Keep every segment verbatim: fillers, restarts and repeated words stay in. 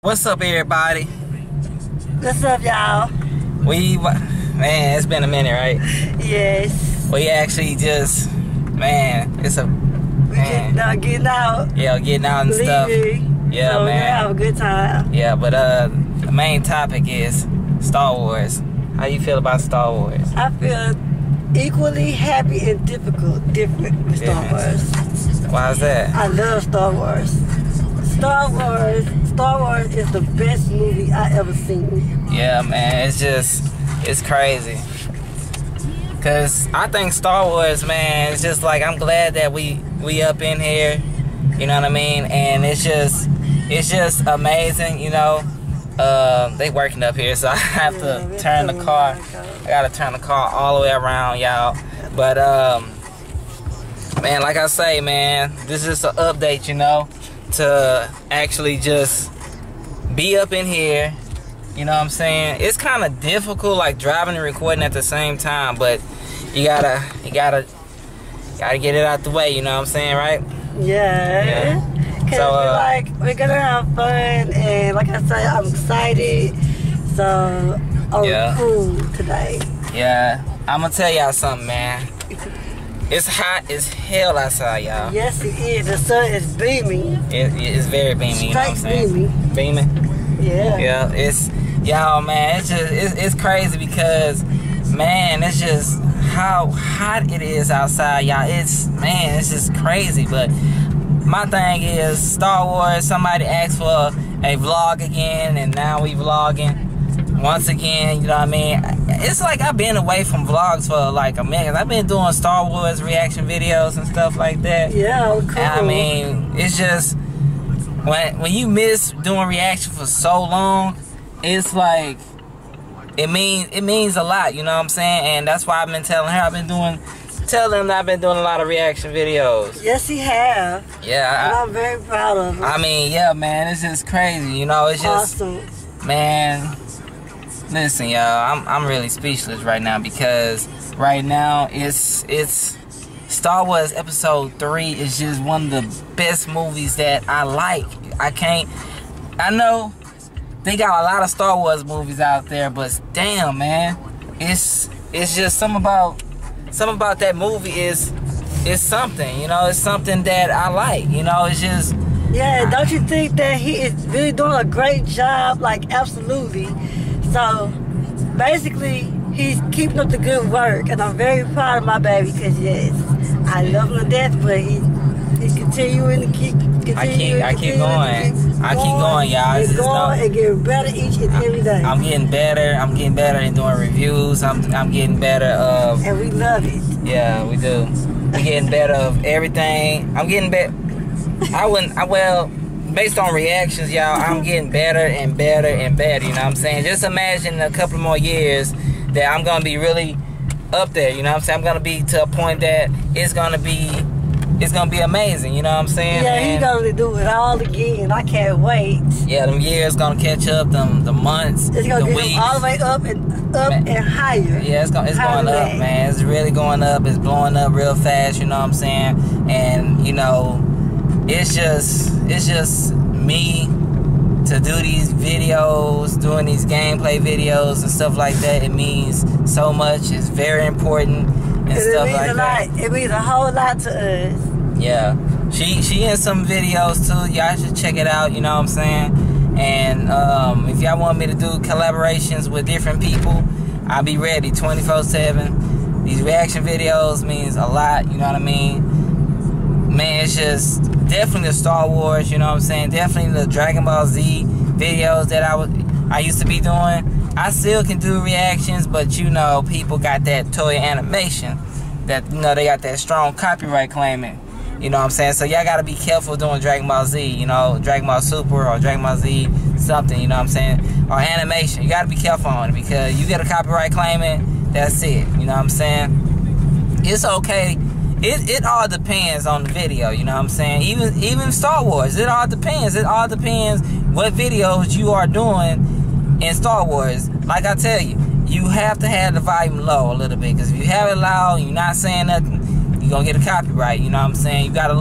What's up, everybody? What's up, y'all? We, man, it's been a minute, right? Yes. We actually just, man, it's a, We man. getting out, getting out. Yeah, getting out and stuff. Leaving. Yeah, so man. We have a good time. Yeah, but uh, the main topic is Star Wars. How you feel about Star Wars? I feel equally happy and difficult, different with Star Yeah. Wars. Why is that? I love Star Wars. Star Wars, Star Wars is the best movie I ever seen. Yeah, man, it's just, it's crazy. Cause I think Star Wars, man, it's just like, I'm glad that we we up in here, you know what I mean? And it's just, it's just amazing, you know. Uh, they working up here, so I have Yeah, to it's turn the coming car. back up. I gotta turn the car all the way around, y'all. But um, man, like I say, man, this is an update, you know, to actually just be up in here. You know what I'm saying? It's kind of difficult, like driving and recording at the same time, but you gotta, you gotta, gotta get it out the way. You know what I'm saying, right? Yeah. Yeah. Cause So, uh, we're like we're gonna have fun, and like I said, I'm excited. So I'm Yeah. cool today. Yeah. I'm gonna tell y'all something, man. It's hot as hell outside, y'all. Yes, it is. The sun is beaming. It, it's very beaming. You know what I'm Straight saying? beaming. Beaming. Yeah. Yeah. It's y'all, man. It's just, it's, it's crazy because, man, it's just how hot it is outside, y'all. It's, man, it's just crazy. But my thing is Star Wars. Somebody asked for a vlog again, and now we vlogging once again. You know what I mean? It's like I've been away from vlogs for like a minute. I've been doing Star Wars reaction videos and stuff like that. Yeah, cool. And I mean, it's just when when you miss doing reaction for so long, it's like it means it means a lot. You know what I'm saying? And that's why I've been telling her I've been doing. Tell them that I've been doing a lot of reaction videos. Yes, he have. Yeah, And I, I'm very proud of him. I mean, yeah, man, it's just crazy. You know, it's just, awesome. man. Listen, y'all, I'm I'm really speechless right now because right now it's it's Star Wars Episode three is just one of the best movies that I like. I can't. I know they got a lot of Star Wars movies out there, but damn, man, it's it's just something about something about that movie is is something. You know, it's something that I like. You know, it's just. Yeah, don't you think that he is really doing a great job? Like, absolutely. So, basically, he's keeping up the good work, and I'm very proud of my baby because, yes, I love him to death, but he, he's continuing to keep continuing I keep, I keep going. keep I keep going, y'all. And It's just going no- and getting better each and every day. I'm getting better. I'm getting better in doing reviews. I'm I'm getting better of and we love it. yeah, we do. We getting better of everything. I'm getting better. I wouldn't. I well. Based on reactions, y'all, I'm getting better and better and better, you know what I'm saying? Just imagine a couple more years that I'm going to be really up there, you know what I'm saying? I'm going to be to a point that it's going to be, it's going to be amazing, you know what I'm saying? Yeah, And he's going to do it all again. I can't wait. yeah, them years going to catch up, them the months, It's going the to get weeks. him all the way up and up Man. and higher. Yeah, it's, going, it's Higher going than up, that. man. It's really going up. It's blowing up real fast, you know what I'm saying? And, you know, it's just, it's just me to do these videos, doing these gameplay videos and stuff like that. It means so much. It's very important and It stuff means like a that. lot. It means a whole lot to us. Yeah, she she in some videos too. Y'all should check it out. You know what I'm saying? And um, if y'all want me to do collaborations with different people, I'll be ready twenty-four seven. These reaction videos means a lot. You know what I mean? Man, it's just definitely the Star Wars, you know what I'm saying? Definitely the Dragon Ball Z videos that I was I used to be doing. I still can do reactions, but you know, people got that Toei Animation. That, you know, they got that strong copyright claiming. You know what I'm saying? So y'all gotta be careful doing Dragon Ball Z, you know, Dragon Ball Super or Dragon Ball Z something, you know what I'm saying? Or animation. You gotta be careful on it because you get a copyright claiming, that's it. You know what I'm saying? It's okay. It, it all depends on the video, you know what I'm saying? Even even Star Wars, it all depends. It all depends what videos you are doing in Star Wars. Like I tell you, you have to have the volume low a little bit. Because if you have it loud, you're not saying nothing, you're going to get a copyright, you know what I'm saying? You got to look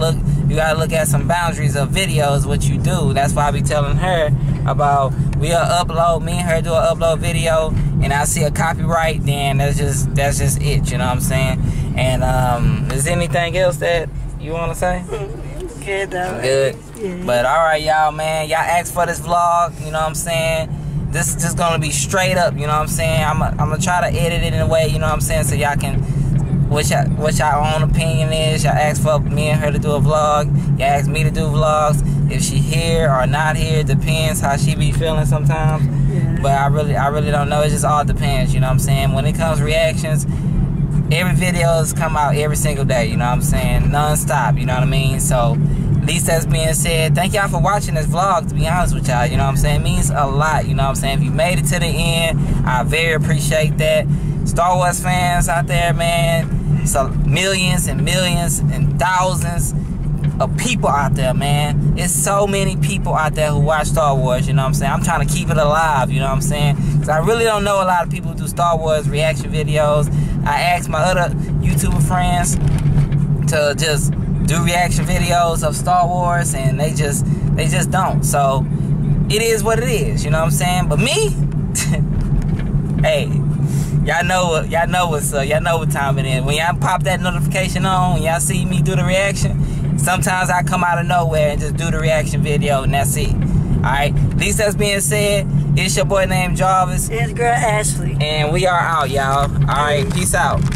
you gotta look at some boundaries of videos, what you do. That's why I be telling her about, we'll upload, me and her do an upload video, and I see a copyright, then that's just that's just it, you know what I'm saying? And um, is there anything else that you wanna say? Good though. Good. Yeah. But alright, y'all, man, y'all asked for this vlog, you know what I'm saying? This is just gonna be straight up, you know what I'm saying? I'm I'm gonna try to edit it in a way, you know what I'm saying, so y'all can, what y'all what y'all own opinion is. Y'all asked for me and her to do a vlog. Y'all asked me to do vlogs. If she here or not here, depends how she be feeling sometimes. Yeah. But I really I really don't know. It just all depends, you know what I'm saying? When it comes to reactions, every videos come out every single day, you know what I'm saying? Non-stop, you know what I mean? So, at least that's being said, thank y'all for watching this vlog, to be honest with y'all, you know what I'm saying? It means a lot, you know what I'm saying? If you made it to the end, I very appreciate that. Star Wars fans out there, man, so millions and millions and thousands of people out there, man. It's so many people out there who watch Star Wars, you know what I'm saying? I'm trying to keep it alive, you know what I'm saying? Because I really don't know a lot of people who do Star Wars reaction videos. I asked my other YouTuber friends to just do reaction videos of Star Wars, and they just they just don't. So it is what it is, you know what I'm saying? But me, hey, y'all know what y'all know what's uh, y'all know what time it is. When y'all pop that notification on, when y'all see me do the reaction, sometimes I come out of nowhere and just do the reaction video, and that's it. Alright, at least that's being said, it's your boy named Jarvis. It's girl Ashley. And we are out, y'all. Alright, peace out.